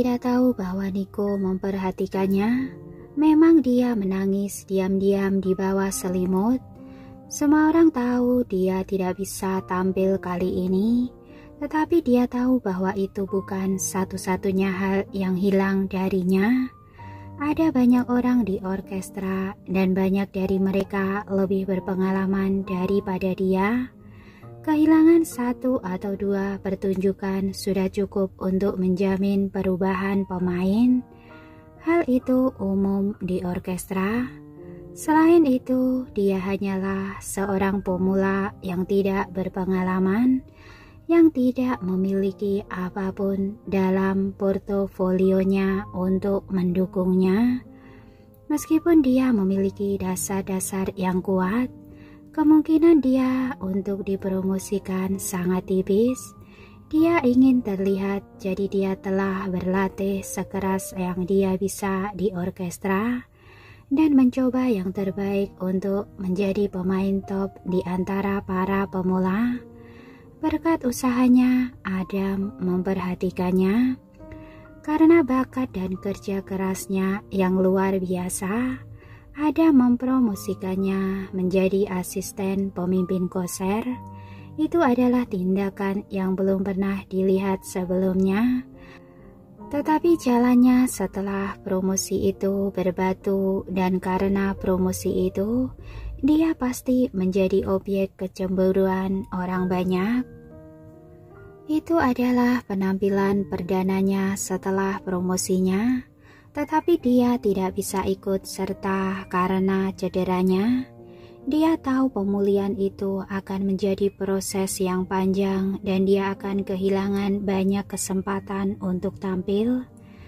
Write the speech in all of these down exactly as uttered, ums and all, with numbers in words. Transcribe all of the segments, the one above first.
tidak tahu bahwa Nico memperhatikannya. Memang dia menangis diam-diam di bawah selimut. Semua orang tahu dia tidak bisa tampil kali ini, tetapi dia tahu bahwa itu bukan satu-satunya hal yang hilang darinya. Ada banyak orang di orkestra dan banyak dari mereka lebih berpengalaman daripada dia. Kehilangan satu atau dua pertunjukan sudah cukup untuk menjamin perubahan pemain. Hal itu umum di orkestra. Selain itu, dia hanyalah seorang pemula yang tidak berpengalaman, yang tidak memiliki apapun dalam portofolionya untuk mendukungnya. Meskipun dia memiliki dasar-dasar yang kuat, kemungkinan dia untuk dipromosikan sangat tipis. Dia ingin terlihat, jadi dia telah berlatih sekeras yang dia bisa di orkestra dan mencoba yang terbaik untuk menjadi pemain top di antara para pemula. Berkat usahanya, Adam memperhatikannya. Karena bakat dan kerja kerasnya yang luar biasa, Adam mempromosikannya menjadi asisten pemimpin konser. Itu adalah tindakan yang belum pernah dilihat sebelumnya. Tetapi jalannya setelah promosi itu berbatu, dan karena promosi itu, dia pasti menjadi objek kecemburuan orang banyak. Itu adalah penampilan perdananya setelah promosinya, tetapi dia tidak bisa ikut serta karena cederanya. Dia tahu pemulihan itu akan menjadi proses yang panjang dan dia akan kehilangan banyak kesempatan untuk tampil.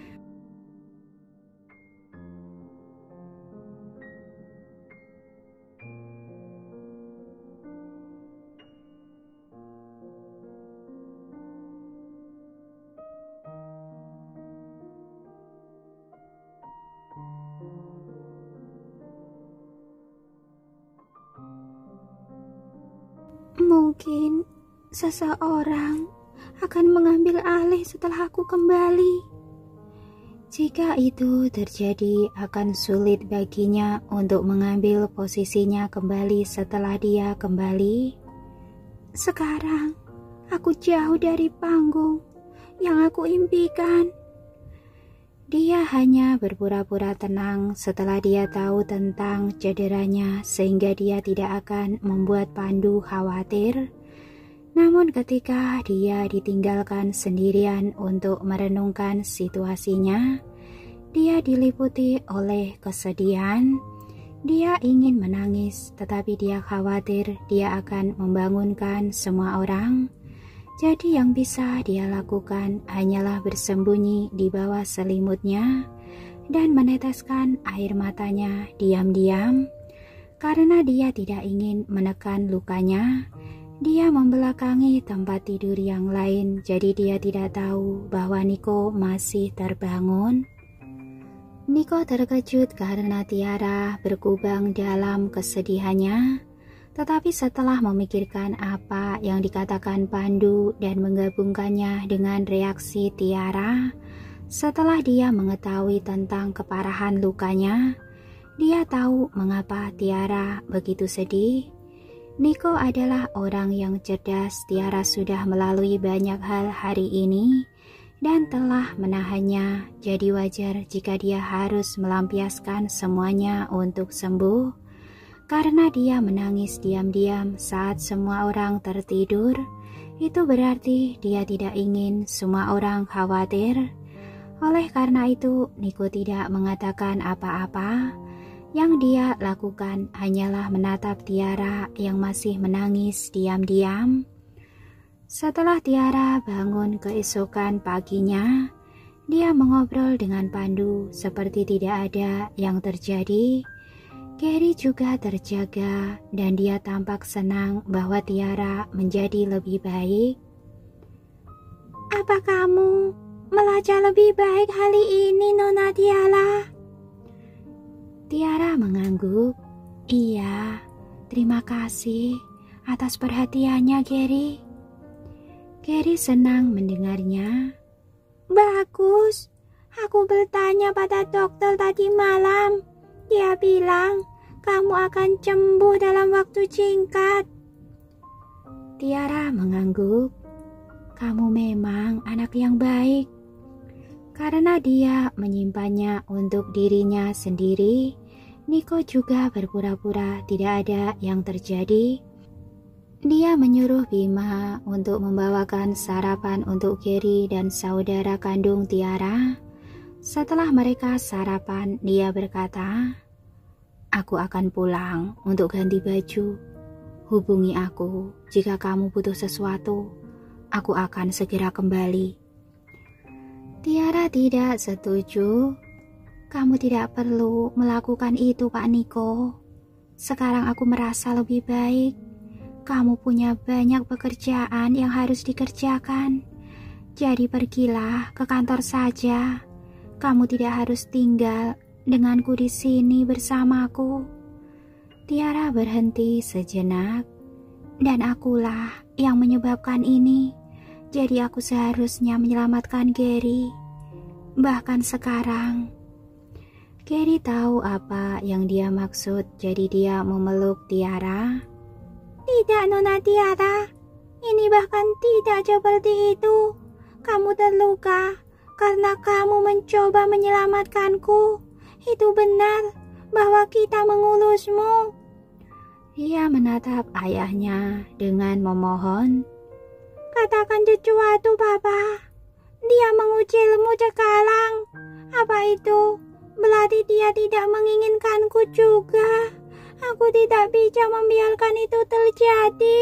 Mungkin seseorang akan mengambil alih setelah aku kembali. Jika itu terjadi, akan sulit baginya untuk mengambil posisinya kembali setelah dia kembali. Sekarang, aku jauh dari panggung yang aku impikan. Dia hanya berpura-pura tenang setelah dia tahu tentang cederanya sehingga dia tidak akan membuat Pandu khawatir. Namun ketika dia ditinggalkan sendirian untuk merenungkan situasinya, dia diliputi oleh kesedihan. Dia ingin menangis, tetapi dia khawatir dia akan membangunkan semua orang. Jadi yang bisa dia lakukan hanyalah bersembunyi di bawah selimutnya dan meneteskan air matanya diam-diam. Karena dia tidak ingin menekan lukanya, dia membelakangi tempat tidur yang lain, jadi dia tidak tahu bahwa Nico masih terbangun. Nico terkejut karena Tiara berkubang dalam kesedihannya. Tetapi setelah memikirkan apa yang dikatakan Pandu dan menggabungkannya dengan reaksi Tiara, setelah dia mengetahui tentang keparahan lukanya, dia tahu mengapa Tiara begitu sedih. Nico adalah orang yang cerdas. Tiara sudah melalui banyak hal hari ini dan telah menahannya, jadi wajar jika dia harus melampiaskan semuanya untuk sembuh. Karena dia menangis diam-diam saat semua orang tertidur, itu berarti dia tidak ingin semua orang khawatir. Oleh karena itu, Nico tidak mengatakan apa-apa. Yang dia lakukan hanyalah menatap Tiara yang masih menangis diam-diam. Setelah Tiara bangun keesokan paginya, dia mengobrol dengan Pandu seperti tidak ada yang terjadi. Gary juga terjaga dan dia tampak senang bahwa Tiara menjadi lebih baik. Apa kamu melacak lebih baik hari ini, Nona Tiara? Tiara mengangguk. Iya, terima kasih atas perhatiannya, Gary. Gary senang mendengarnya. Bagus, Aku bertanya pada dokter tadi malam. Dia bilang kamu akan sembuh dalam waktu singkat. Tiara mengangguk. Kamu memang anak yang baik. Karena dia menyimpannya untuk dirinya sendiri, Niko juga berpura-pura tidak ada yang terjadi. Dia menyuruh Bima untuk membawakan sarapan untuk Gary dan saudara kandung Tiara. Setelah mereka sarapan, dia berkata, "Aku akan pulang untuk ganti baju. Hubungi aku jika kamu butuh sesuatu. Aku akan segera kembali." Tiara tidak setuju. "Kamu tidak perlu melakukan itu, Pak Niko. Sekarang aku merasa lebih baik. Kamu punya banyak pekerjaan yang harus dikerjakan. Jadi pergilah ke kantor saja. Kamu tidak harus tinggal denganku di sini bersamaku." Tiara berhenti sejenak. "Dan akulah yang menyebabkan ini. Jadi aku seharusnya menyelamatkan Gary. Bahkan sekarang." Gary tahu apa yang dia maksud, jadi dia memeluk Tiara. "Tidak, Nona Tiara. Ini bahkan tidak seperti itu. Kamu terluka karena kamu mencoba menyelamatkanku. Itu benar bahwa kita mengulusmu." Dia menatap ayahnya dengan memohon. "Katakan sesuatu, Papa. Dia mengucilmu sekarang. Apa itu? Berarti dia tidak menginginkanku juga. Aku tidak bisa membiarkan itu terjadi."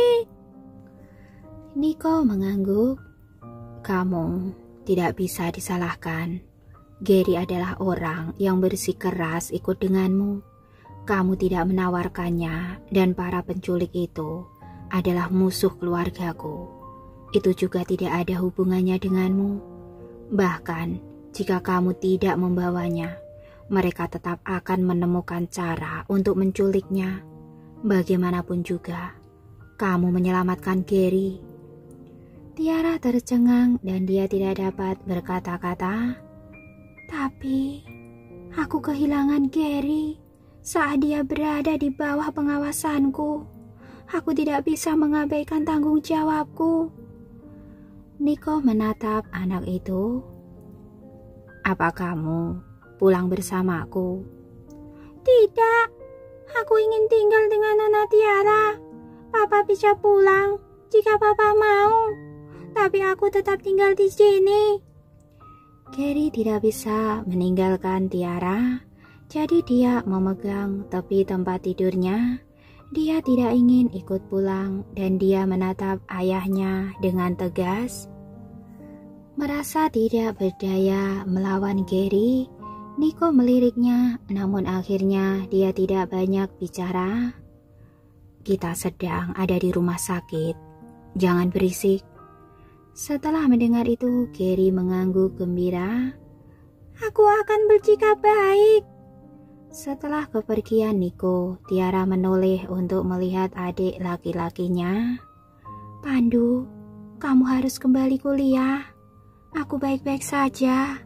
Niko mengangguk. "Kamu tidak bisa disalahkan. Gary adalah orang yang bersikeras ikut denganmu. Kamu tidak menawarkannya, dan para penculik itu adalah musuh keluargaku. Itu juga tidak ada hubungannya denganmu. Bahkan jika kamu tidak membawanya, mereka tetap akan menemukan cara untuk menculiknya. Bagaimanapun juga, kamu menyelamatkan Gary." Tiara tercengang dan dia tidak dapat berkata-kata. "Tapi aku kehilangan Gary saat dia berada di bawah pengawasanku. Aku tidak bisa mengabaikan tanggung jawabku." Niko menatap anak itu. "Apa kamu pulang bersamaku?" "Tidak, aku ingin tinggal dengan Nona Tiara. Papa bisa pulang jika Papa mau, tapi aku tetap tinggal di sini." Gary tidak bisa meninggalkan Tiara, jadi dia memegang tepi tempat tidurnya. Dia tidak ingin ikut pulang dan dia menatap ayahnya dengan tegas. Merasa tidak berdaya melawan Gary, Niko meliriknya, namun akhirnya dia tidak banyak bicara. "Kita sedang ada di rumah sakit. Jangan berisik." Setelah mendengar itu, Gary mengangguk gembira. "Aku akan bersikap baik." Setelah kepergian Niko, Tiara menoleh untuk melihat adik laki-lakinya. "Pandu, kamu harus kembali kuliah. Aku baik-baik saja."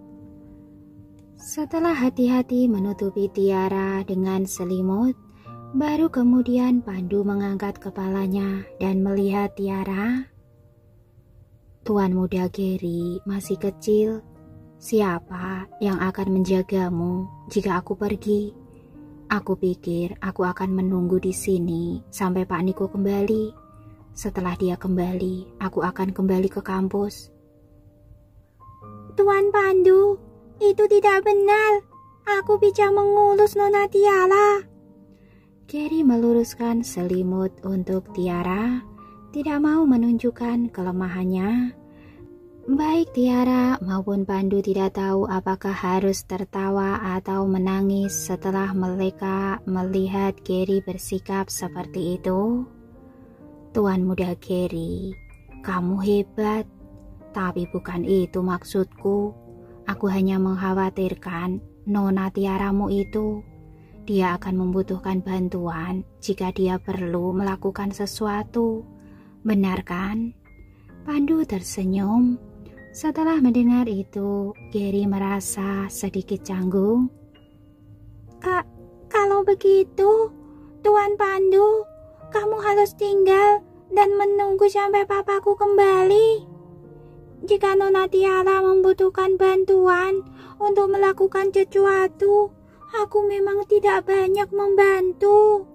Setelah hati-hati menutupi Tiara dengan selimut, baru kemudian Pandu mengangkat kepalanya dan melihat Tiara. "Tuan muda Gary masih kecil. Siapa yang akan menjagamu jika aku pergi? Aku pikir aku akan menunggu di sini sampai Pak Niko kembali. Setelah dia kembali, aku akan kembali ke kampus." "Tuan Pandu, itu tidak benar. Aku bisa mengurus Nona Tiara." Gary meluruskan selimut untuk Tiara, tidak mau menunjukkan kelemahannya. Baik Tiara maupun Pandu tidak tahu apakah harus tertawa atau menangis setelah mereka melihat Gary bersikap seperti itu. "Tuan muda Gary, kamu hebat. Tapi bukan itu maksudku. Aku hanya mengkhawatirkan Nona Tiaramu itu. Dia akan membutuhkan bantuan jika dia perlu melakukan sesuatu. Benar kan?" Pandu tersenyum. Setelah mendengar itu, Gary merasa sedikit canggung. Kak, kalau begitu, Tuan Pandu, kamu harus tinggal dan menunggu sampai papaku kembali. Jika Nona Tiara membutuhkan bantuan untuk melakukan sesuatu, aku memang tidak banyak membantu.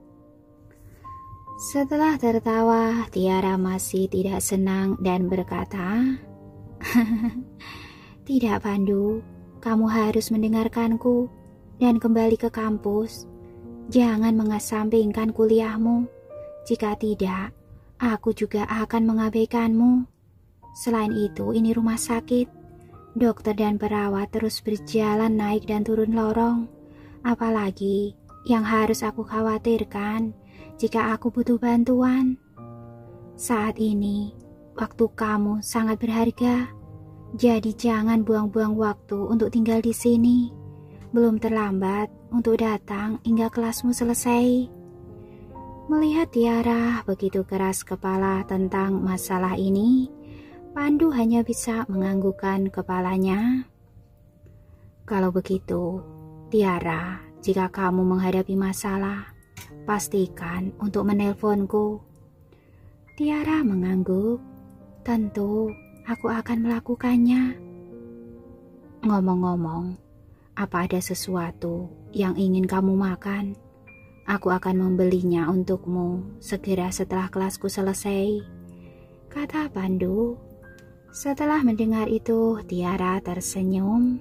Setelah tertawa, Tiara masih tidak senang dan berkata, Tidak Pandu, kamu harus mendengarkanku dan kembali ke kampus. Jangan mengesampingkan kuliahmu. Jika tidak, aku juga akan mengabaikanmu. Selain itu, ini rumah sakit. Dokter dan perawat terus berjalan naik dan turun lorong. Apalagi yang harus aku khawatirkan jika aku butuh bantuan. Saat ini, waktu kamu sangat berharga. Jadi jangan buang-buang waktu untuk tinggal di sini. Belum terlambat untuk datang hingga kelasmu selesai. Melihat Tiara begitu keras kepala tentang masalah ini, Pandu hanya bisa menganggukkan kepalanya. Kalau begitu, Tiara, jika kamu menghadapi masalah, pastikan untuk menelponku. Tiara mengangguk. Tentu, aku akan melakukannya. Ngomong-ngomong, apa ada sesuatu yang ingin kamu makan? Aku akan membelinya untukmu segera setelah kelasku selesai, kata Pandu. Setelah mendengar itu, Tiara tersenyum.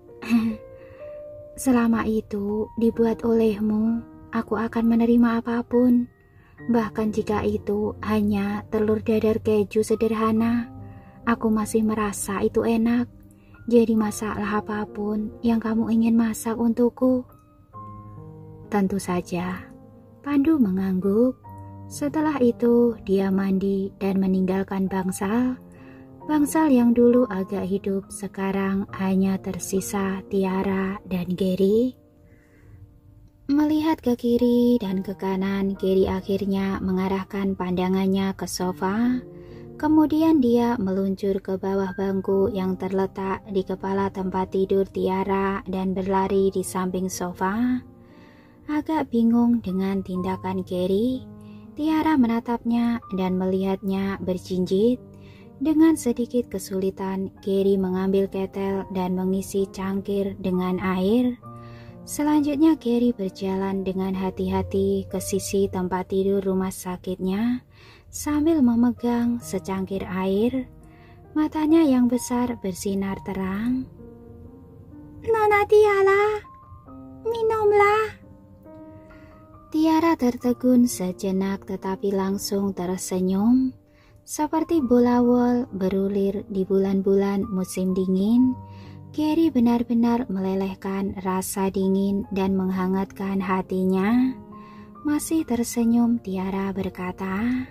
Selama itu dibuat olehmu, aku akan menerima apapun. Bahkan jika itu hanya telur dadar keju sederhana, aku masih merasa itu enak. Jadi masaklah apapun yang kamu ingin masak untukku. Tentu saja, Pandu mengangguk. Setelah itu, dia mandi dan meninggalkan bangsal. Bangsal yang dulu agak hidup sekarang hanya tersisa Tiara dan Gary. Melihat ke kiri dan ke kanan, Gary akhirnya mengarahkan pandangannya ke sofa. Kemudian dia meluncur ke bawah bangku yang terletak di kepala tempat tidur Tiara dan berlari di samping sofa. Agak bingung dengan tindakan Gary, Tiara menatapnya dan melihatnya berjinjit. Dengan sedikit kesulitan, Gary mengambil ketel dan mengisi cangkir dengan air. Selanjutnya Gary berjalan dengan hati-hati ke sisi tempat tidur rumah sakitnya sambil memegang secangkir air. Matanya yang besar bersinar terang. Nona Tiara, minumlah. Tiara tertegun sejenak tetapi langsung tersenyum. Seperti bola wol berulir di bulan-bulan musim dingin, Gary benar-benar melelehkan rasa dingin dan menghangatkan hatinya. Masih tersenyum, Tiara berkata,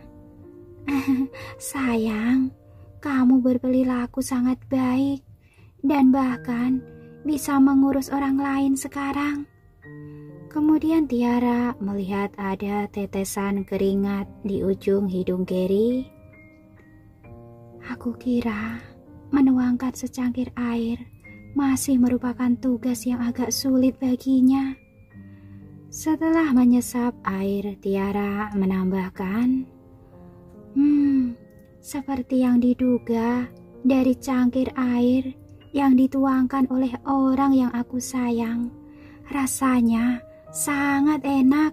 Sayang, kamu berperilaku sangat baik dan bahkan bisa mengurus orang lain sekarang. Kemudian Tiara melihat ada tetesan keringat di ujung hidung Gary. Aku kira menuangkan secangkir air masih merupakan tugas yang agak sulit baginya. Setelah menyesap air, Tiara menambahkan, Hmm, seperti yang diduga dari cangkir air yang dituangkan oleh orang yang aku sayang. Rasanya sangat enak.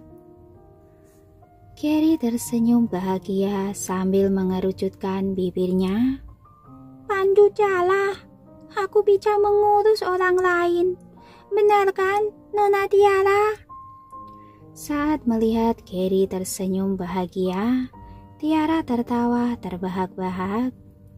Gary tersenyum bahagia sambil mengerucutkan bibirnya. Pandu Jala, aku bisa mengurus orang lain. Benar kan, Nona Tiara? Saat melihat Gary tersenyum bahagia, Tiara tertawa terbahak-bahak.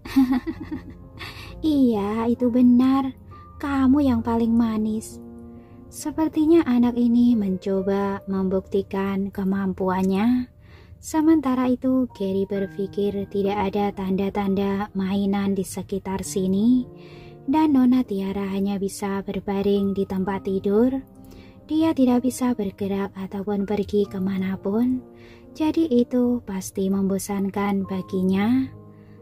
Iya, itu benar. Kamu yang paling manis. Sepertinya anak ini mencoba membuktikan kemampuannya. Sementara itu, Gary berpikir tidak ada tanda-tanda mainan di sekitar sini, dan Nona Tiara hanya bisa berbaring di tempat tidur. Dia tidak bisa bergerak ataupun pergi kemanapun, jadi itu pasti membosankan baginya.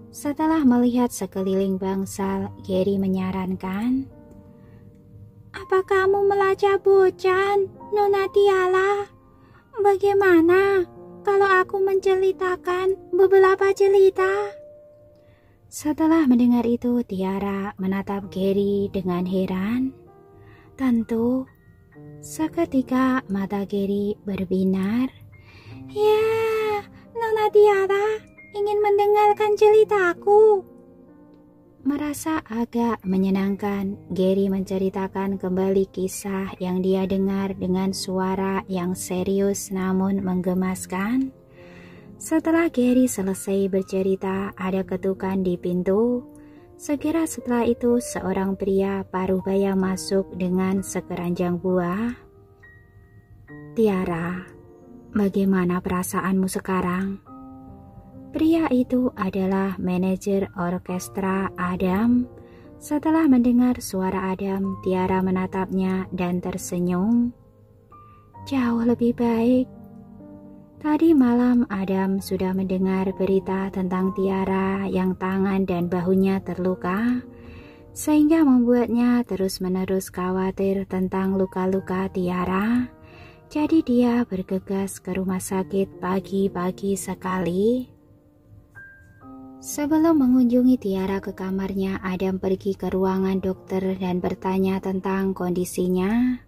Setelah melihat sekeliling bangsal, Gary menyarankan, "Apa kamu melacak bocan, Nona Tiara? Bagaimana kalau aku menceritakan beberapa cerita?" Setelah mendengar itu, Tiara menatap Gary dengan heran. Tentu, seketika mata Gary berbinar. "Ya, Nona Tiara ingin mendengarkan ceritaku." Merasa agak menyenangkan, Gary menceritakan kembali kisah yang dia dengar dengan suara yang serius namun menggemaskan. Setelah Gary selesai bercerita, ada ketukan di pintu. Segera setelah itu, seorang pria parubaya masuk dengan sekeranjang buah. "Tiara, bagaimana perasaanmu sekarang?" Pria itu adalah manajer orkestra Adam. Setelah mendengar suara Adam, Tiara menatapnya dan tersenyum. "Jauh lebih baik. Tadi malam Adam sudah mendengar berita tentang Tiara yang tangan dan bahunya terluka, sehingga membuatnya terus-menerus khawatir tentang luka-luka Tiara. Jadi dia bergegas ke rumah sakit pagi-pagi sekali. Sebelum mengunjungi Tiara ke kamarnya, Adam pergi ke ruangan dokter dan bertanya tentang kondisinya.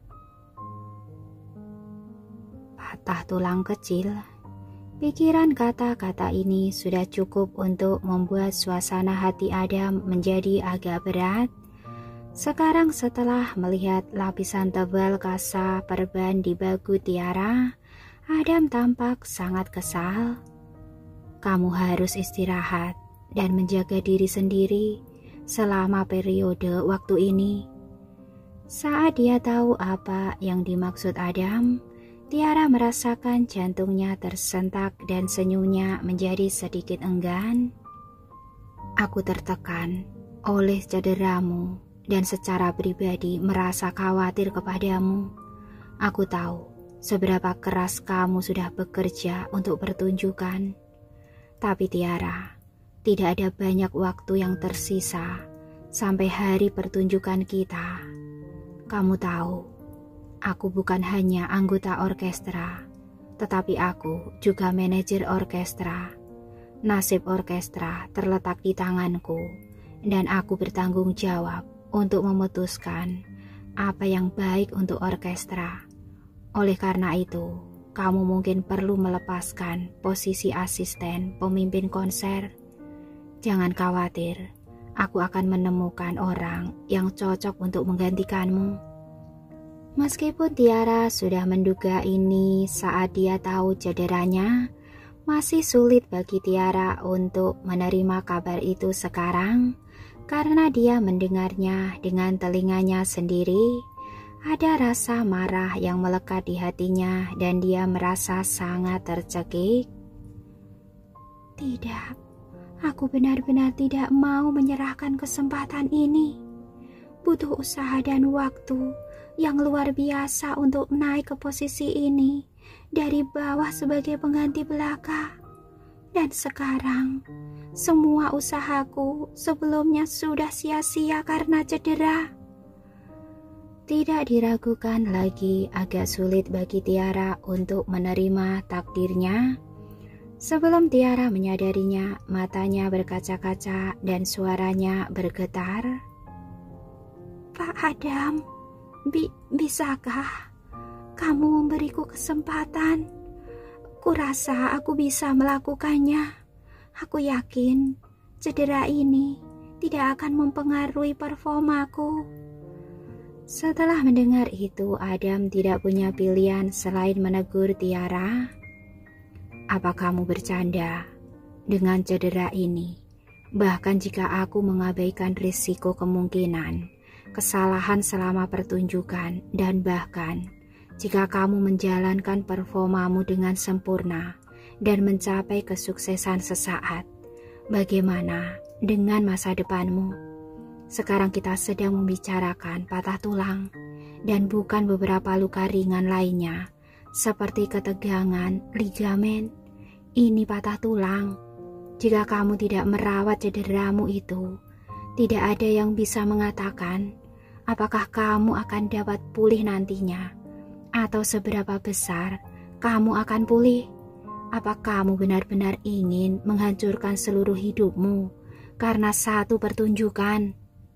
Patah tulang kecil. Pikiran kata-kata ini sudah cukup untuk membuat suasana hati Adam menjadi agak berat. Sekarang setelah melihat lapisan tebal kasa perban di bahu Tiara, Adam tampak sangat kesal. "Kamu harus istirahat dan menjaga diri sendiri selama periode waktu ini." Saat dia tahu apa yang dimaksud Adam, Tiara merasakan jantungnya tersentak dan senyumnya menjadi sedikit enggan. "Aku tertekan oleh cederamu dan secara pribadi merasa khawatir kepadamu. Aku tahu seberapa keras kamu sudah bekerja untuk pertunjukan. Tapi Tiara, tidak ada banyak waktu yang tersisa sampai hari pertunjukan kita. Kamu tahu, aku bukan hanya anggota orkestra, tetapi aku juga manajer orkestra. Nasib orkestra terletak di tanganku, dan aku bertanggung jawab untuk memutuskan apa yang baik untuk orkestra. Oleh karena itu, kamu mungkin perlu melepaskan posisi asisten pemimpin konser. Jangan khawatir, aku akan menemukan orang yang cocok untuk menggantikanmu." Meskipun Tiara sudah menduga ini saat dia tahu cederanya, masih sulit bagi Tiara untuk menerima kabar itu sekarang karena dia mendengarnya dengan telinganya sendiri. Ada rasa marah yang melekat di hatinya dan dia merasa sangat tercekik. "Tidak, aku benar-benar tidak mau menyerahkan kesempatan ini. Butuh usaha dan waktu yang luar biasa untuk naik ke posisi ini dari bawah sebagai pengganti belaka. Dan sekarang, semua usahaku sebelumnya sudah sia-sia karena cedera." Tidak diragukan lagi, agak sulit bagi Tiara untuk menerima takdirnya. Sebelum Tiara menyadarinya, matanya berkaca-kaca dan suaranya bergetar. "Pak Adam, bi bisakah kamu memberiku kesempatan? Kurasa aku bisa melakukannya. Aku yakin cedera ini tidak akan mempengaruhi performaku." Setelah mendengar itu, Adam tidak punya pilihan selain menegur Tiara. "Apa kamu bercanda dengan cedera ini? Bahkan jika aku mengabaikan risiko kemungkinan kesalahan selama pertunjukan, dan bahkan jika kamu menjalankan performamu dengan sempurna dan mencapai kesuksesan sesaat, bagaimana dengan masa depanmu? Sekarang kita sedang membicarakan patah tulang dan bukan beberapa luka ringan lainnya seperti ketegangan ligamen. Ini patah tulang. Jika kamu tidak merawat cederamu itu, tidak ada yang bisa mengatakan apakah kamu akan dapat pulih nantinya, atau seberapa besar kamu akan pulih. Apa kamu benar-benar ingin menghancurkan seluruh hidupmu karena satu pertunjukan?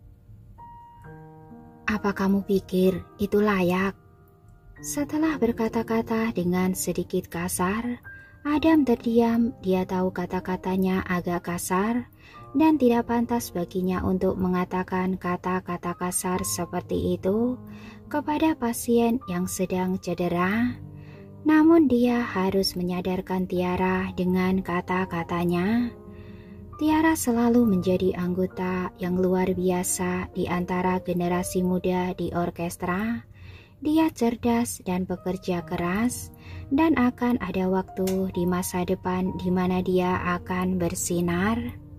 Apa kamu pikir itu layak? Setelah berkata-kata dengan sedikit kasar, Adam terdiam. Dia tahu kata-katanya agak kasar dan tidak pantas baginya untuk mengatakan kata-kata kasar seperti itu kepada pasien yang sedang cedera. Namun dia harus menyadarkan Tiara dengan kata-katanya. Tiara selalu menjadi anggota yang luar biasa di antara generasi muda di orkestra. Dia cerdas dan bekerja keras, dan akan ada waktu di masa depan di mana dia akan bersinar.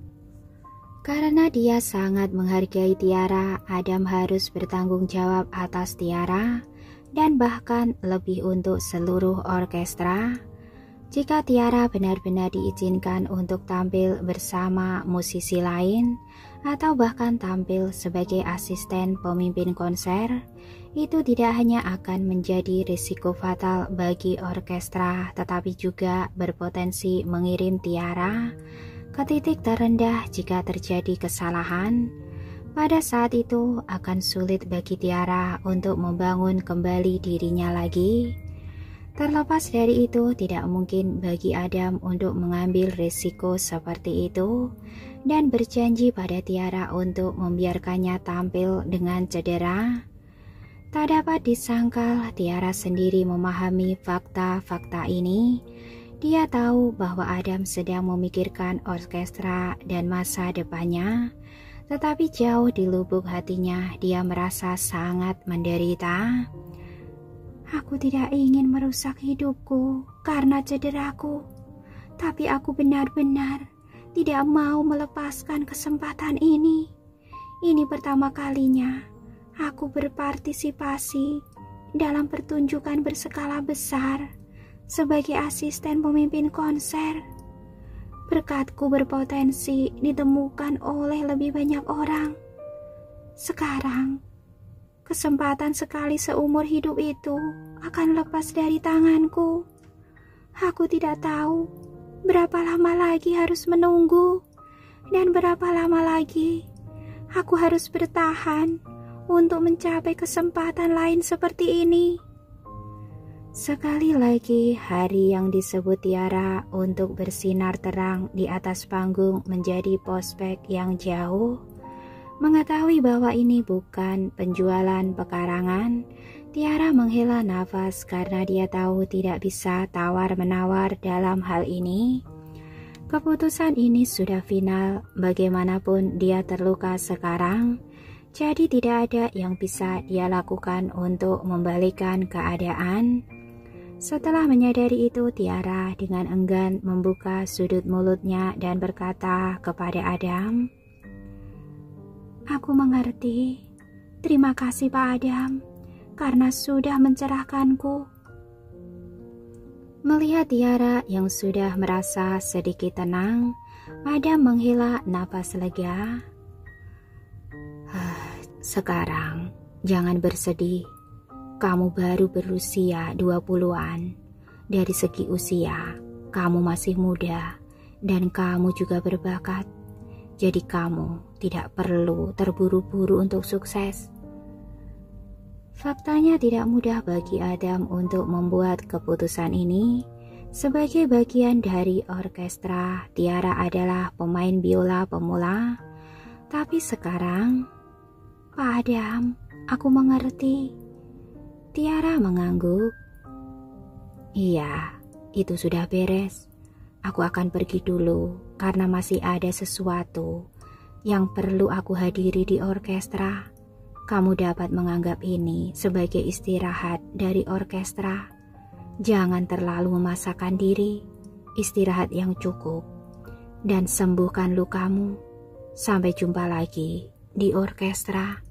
Karena dia sangat menghargai Tiara, Adam harus bertanggung jawab atas Tiara, dan bahkan lebih untuk seluruh orkestra. Jika Tiara benar-benar diizinkan untuk tampil bersama musisi lain, atau bahkan tampil sebagai asisten pemimpin konser, itu tidak hanya akan menjadi risiko fatal bagi orkestra, tetapi juga berpotensi mengirim Tiara ke titik terendah jika terjadi kesalahan. Pada saat itu akan sulit bagi Tiara untuk membangun kembali dirinya lagi. Terlepas dari itu, tidak mungkin bagi Adam untuk mengambil risiko seperti itu dan berjanji pada Tiara untuk membiarkannya tampil dengan cedera. Tak dapat disangkal, Tiara sendiri memahami fakta-fakta ini. Dia tahu bahwa Adam sedang memikirkan orkestra dan masa depannya, tetapi jauh di lubuk hatinya dia merasa sangat menderita. Aku tidak ingin merusak hidupku karena cederaku, tapi aku benar-benar tidak mau melepaskan kesempatan ini. Ini pertama kalinya aku berpartisipasi dalam pertunjukan berskala besar sebagai asisten pemimpin konser. Berkatku berpotensi ditemukan oleh lebih banyak orang. Sekarang, kesempatan sekali seumur hidup itu akan lepas dari tanganku. Aku tidak tahu berapa lama lagi harus menunggu, dan berapa lama lagi aku harus bertahan untuk mencapai kesempatan lain seperti ini. Sekali lagi hari yang disebut Tiara untuk bersinar terang di atas panggung menjadi prospek yang jauh. Mengetahui bahwa ini bukan penjualan pekarangan, Tiara menghela nafas karena dia tahu tidak bisa tawar-menawar dalam hal ini. Keputusan ini sudah final, bagaimanapun dia terluka sekarang, jadi tidak ada yang bisa dia lakukan untuk membalikan keadaan. Setelah menyadari itu, Tiara dengan enggan membuka sudut mulutnya dan berkata kepada Adam, "Aku mengerti. Terima kasih Pak Adam, karena sudah mencerahkanku." Melihat Tiara yang sudah merasa sedikit tenang, Adam menghela napas lega. "Sekarang jangan bersedih. Kamu baru berusia dua puluhan. Dari segi usia, kamu masih muda dan kamu juga berbakat. Jadi kamu tidak perlu terburu-buru untuk sukses." Faktanya tidak mudah bagi Adam untuk membuat keputusan ini. Sebagai bagian dari orkestra, Tiara adalah pemain biola pemula. Tapi sekarang, "Pak Adam, aku mengerti." Tiara mengangguk. "Iya, itu sudah beres. Aku akan pergi dulu karena masih ada sesuatu yang perlu aku hadiri di orkestra. Kamu dapat menganggap ini sebagai istirahat dari orkestra. Jangan terlalu memaksakan diri, istirahat yang cukup, dan sembuhkan lukamu. Sampai jumpa lagi di orkestra."